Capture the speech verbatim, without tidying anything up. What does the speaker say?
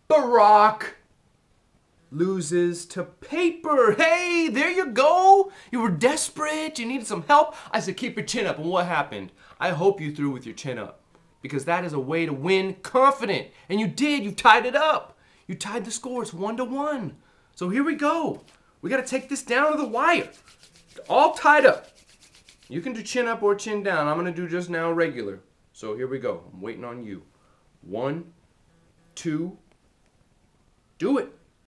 Barack loses to paper. Hey, there you go. You were desperate. You needed some help. I said, keep your chin up. And what happened? I hope you threw with your chin up, because that is a way to win confident. And you did. You tied it up. You tied the scores one to one. So here we go. We got to take this down to the wire. All tied up. You can do chin up or chin down. I'm going to do just now regular. So here we go. I'm waiting on you. One, two, do it.